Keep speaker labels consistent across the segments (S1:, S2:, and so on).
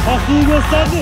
S1: Hakkını gösterdin.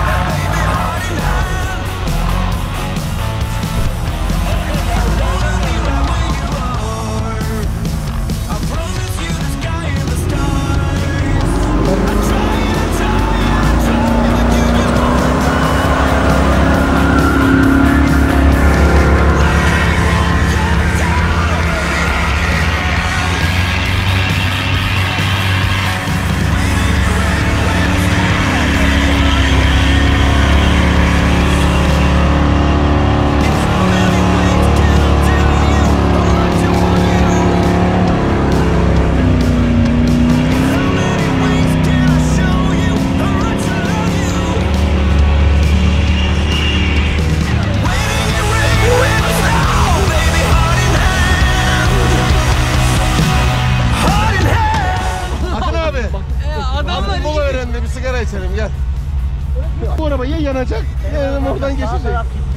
S2: İçelim gel. Bu araba ya yanacak ya oradan geçecek.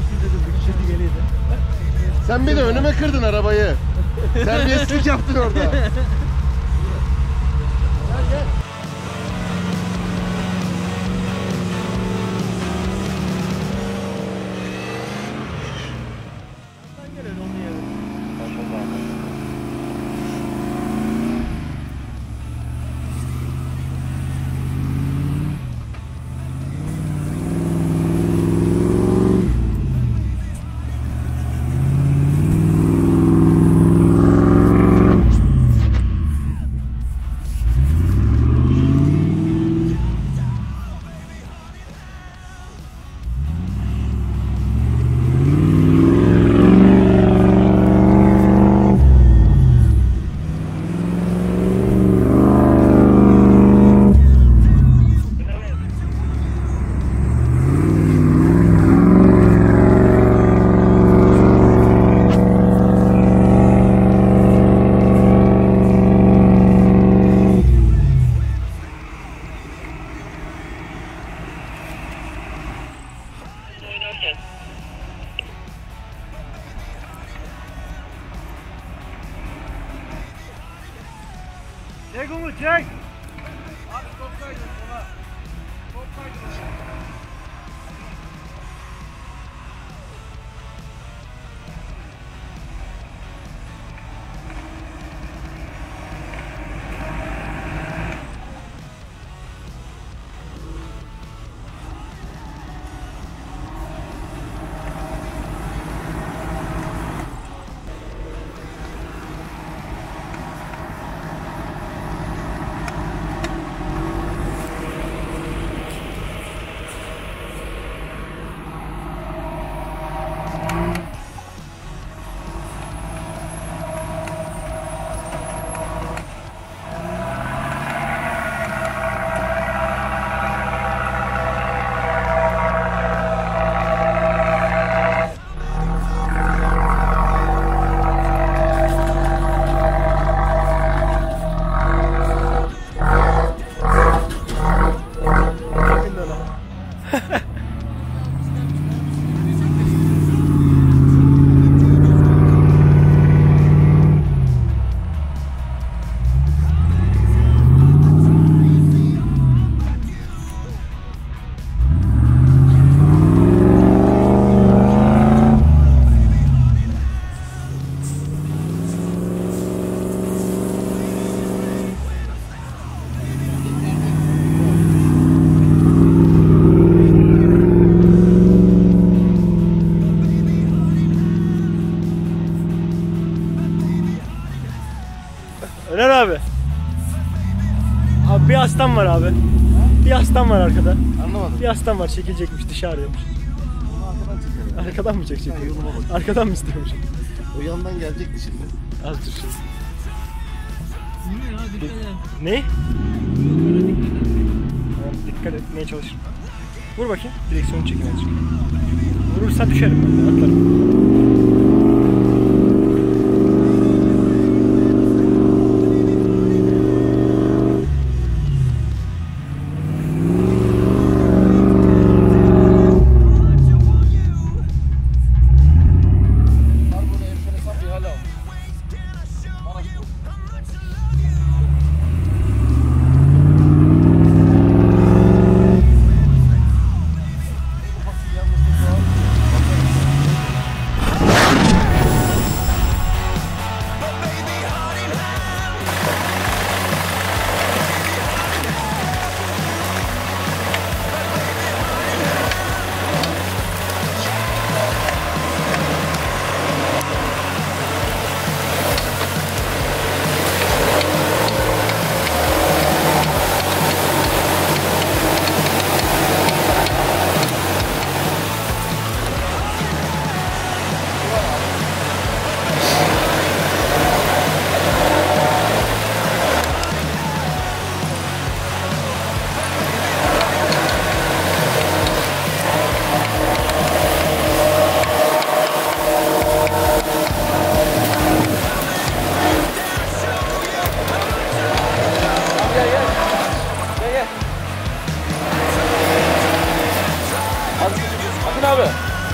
S2: Sen bir de önüme kırdın arabayı. Terbiyesizlik yaptın orada.
S1: Çek Umut çek. Abi top kaydı sola. Top kaydı. Öner abi. Abi bir hastam var abi. Bir hastam var arkada.
S2: Anlamadım.
S1: Bir hastam var çekilecekmiş dışarıdaymış.
S2: Onu arkadan çekelim.
S1: Arkadan mı çekecek?
S2: Ha, yoluma bak.
S1: Arkadan mı istiyormuş?
S2: O yandan gelecekti şimdi.
S1: Az dur şimdi.
S3: Yine ya dikkat et.
S1: Ne? Tamam, dikkat etmeye çalışırım. Vur bakayım. Direksiyonu çekin azıcık. Vurursa düşerim ben de atlarım.
S2: abi.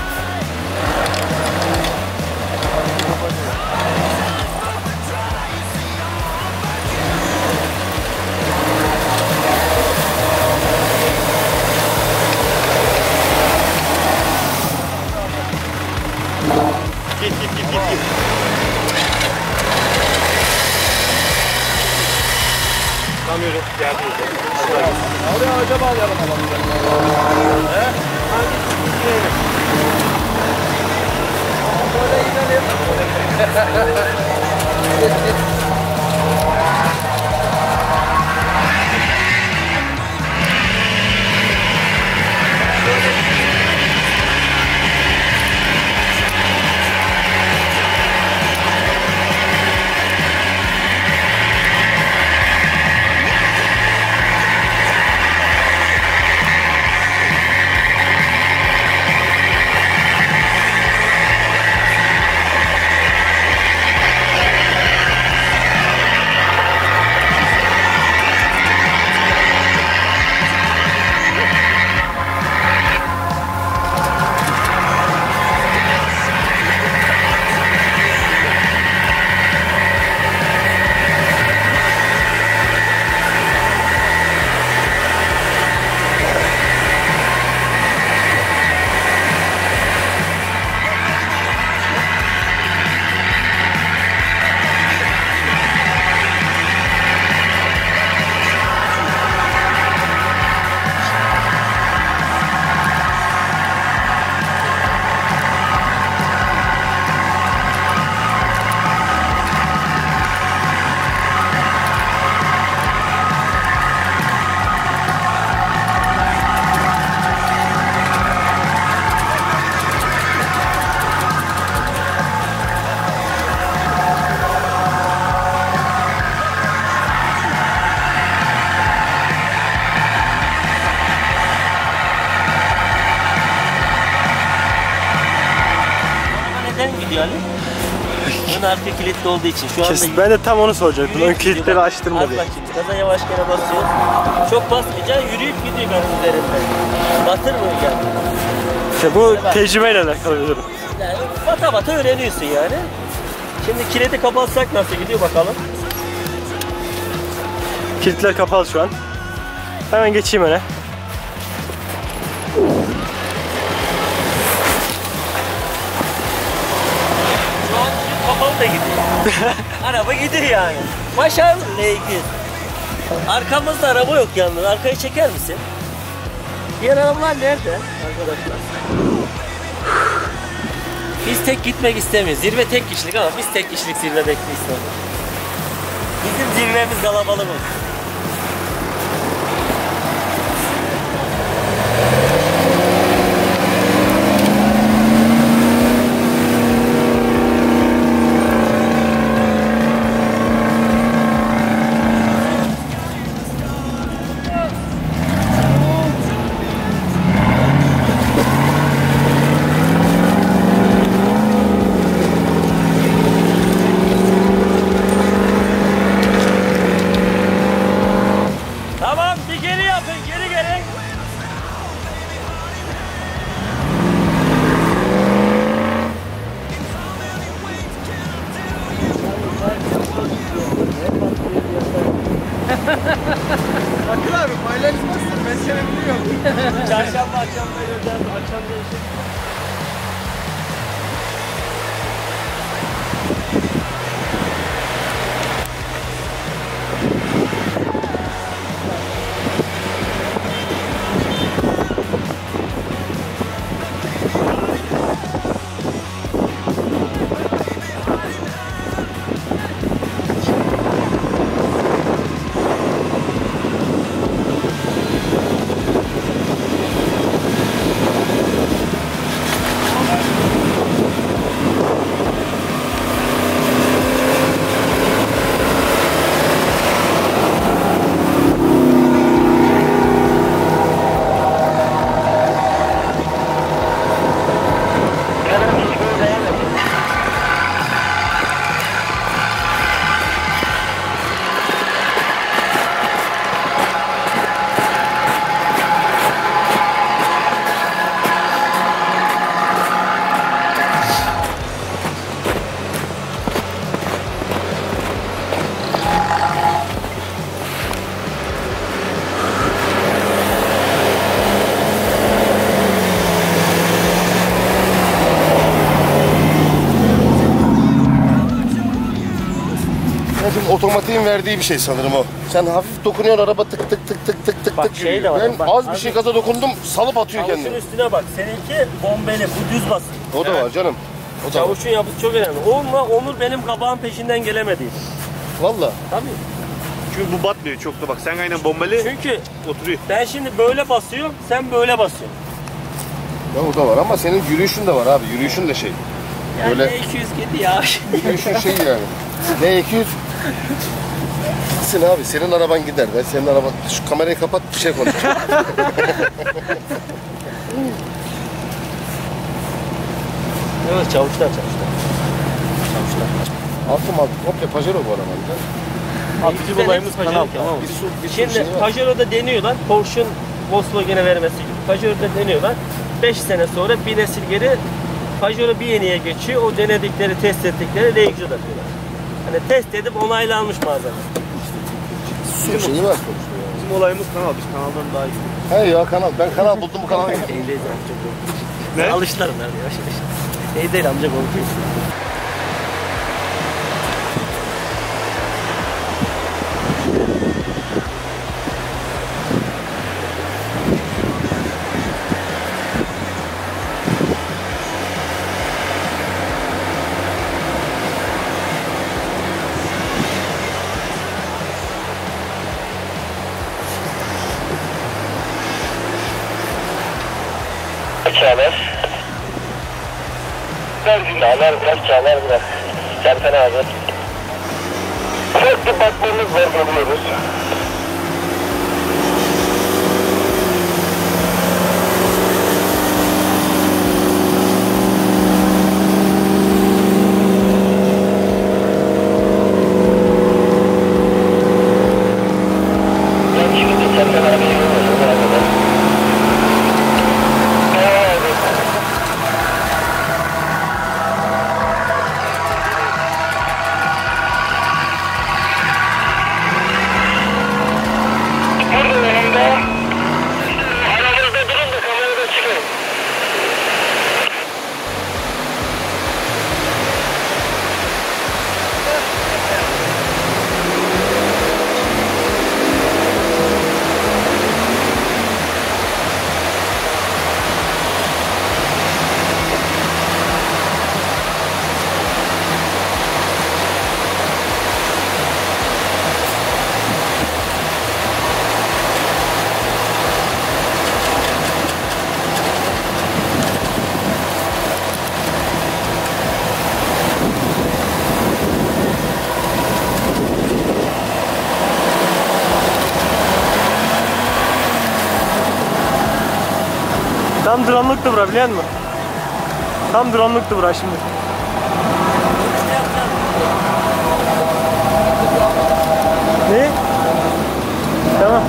S2: Git. Tam yürü. Geldi. Oraya ağaca bağlayalım adamı. He? Hangisi gidelim? Böyle gidelim.
S3: Yani ön arka kilitli olduğu için şu anda
S1: Ben de tam onu soracaktım. Ön kilitleri
S3: bak,
S1: açtırma
S3: az
S1: diye.
S3: bak şimdi gaza yavaş kere basıyor. Çok basmayacaksın, yürüyüp gidiyor gazın üzerinden. Batırmıyor yani.
S1: İşte bu tecrübeyle alakalı bir durum.
S3: Yani bata bata öğreniyorsun yani. Şimdi kilidi kapatsak nasıl gidiyor bakalım.
S1: Kilitler kapalı şu an. Hemen geçeyim öne.
S3: Şu an kilit kapalı da gidiyor. Araba gidiyor yani. Başarılı L200. Arkamızda araba yok yalnız. Arkayı çeker misin? Diğer arabalar nerede arkadaşlar? Biz tek gitmek istemiyoruz. Zirve tek kişilik ama biz tek kişilik zirve bekliyoruz. Bizim zirvemiz kalabalık olsun. Tamam, bir geri yapın, geri gelin.
S2: Bakın abi paylaşmazsın. Ben seni biliyorum.
S3: Çarşamba akşam vereceğiz, akşam değişik.
S2: otomatiğin verdiği bir şey sanırım o. Sen hafif dokunuyorsun, araba tık tık tık tık tık tık
S3: Bak
S2: tık.
S3: şey de var,
S2: Ben
S3: bak,
S2: az bir
S3: abi-
S2: şey gaza dokundum, salıp atıyor
S3: Çavuşun
S2: kendini.
S3: üstüne bak. Seninki bombeli. Bu düz basın.
S2: O da var canım. O da var.
S3: Çavuşun yapısı çok önemli. Onur benim kabağın peşinden gelemedi.
S2: Valla.
S3: Tabii.
S4: Çünkü bu batmıyor çok da bak. Sen aynen bombali
S3: Çünkü
S4: oturuyor.
S3: ben şimdi böyle basıyorum, sen böyle basıyorsun.
S2: Ya o da var ama senin yürüyüşün de var abi. Yürüyüşün de şey.
S3: Yani
S2: Böyle-
S3: 200 gitti ya.
S2: Yürüyüşün şey yani. Ne 200? Gitsin abi, senin araban gider. Ben senin araban... Şu kamerayı kapat, bir şey konuşacağım.
S3: Evet, çavuşlar.
S2: Altım komple Pajero bu arabanın.
S3: Bizim olayımız kanal, tamam mı?
S2: Bir sürü
S3: Şimdi
S2: şey var.
S3: Pajero'da deniyorlar. Porsche'un Volkswagen'e vermesi gibi. Pajero'da deniyorlar. 5 sene sonra bir nesil geri Pajero bir yeniye geçiyor. O denedikleri, test ettikleri Reygü'de diyorlar. Hani test edip onaylanmış malzeme.
S2: Bir sürü şeyi var sonuçta ya.
S4: Bizim olayımız kanal. Biz kanaldan daha iyi.
S2: He ya kanal. Ben kanal buldum, bu kanala gittim.
S3: Değil amca korkuyor.
S4: Ne?
S3: Alıştılar onlar yavaş yavaş. Değil amca korkuyor.
S5: Çağlar. Çağlar biraz. Serkan abi. Sürekli bakmamız var, görüyoruz. Ben şimdi Serkan abiye görüyorum. Burada önümde. Aranızda durun da kamerada çıkın.
S1: Tam drone'luktu bura, biliyor musun? Tam drone'luktu bura şimdi. Ne? Tamam.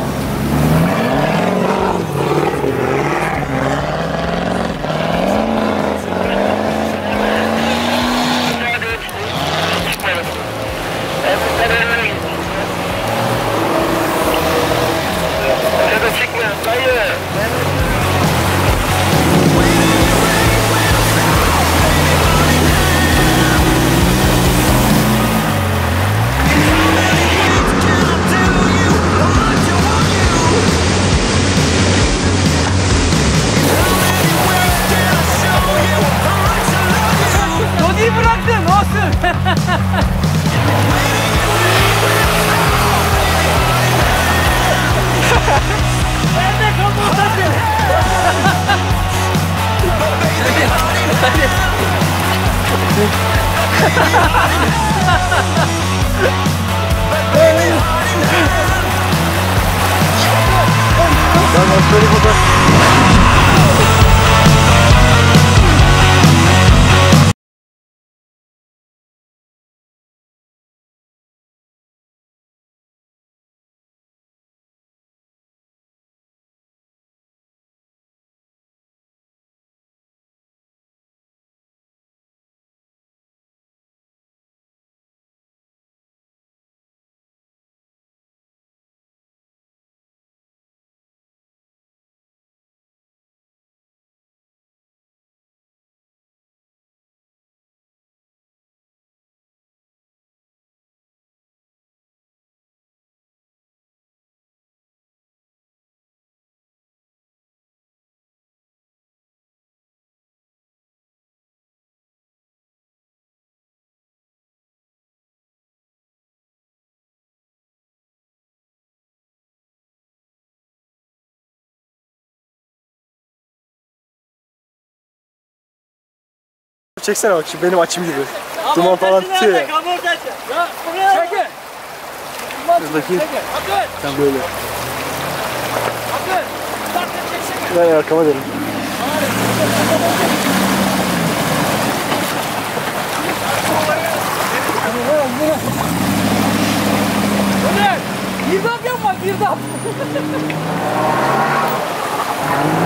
S5: Hadi çıkma. Hayır.
S1: Dodi'yi bıraktın, olsun. Ben de kapatacağım.
S2: Ben başları fotoğraf...
S1: Bir çeksene bak şimdi benim açım gibi. Duman falan tutuyor ya.
S3: Ya buraya. Çekil.
S1: Buradaki sen böyle. Ben arkama dönün.
S3: Girdap yapma, girdap.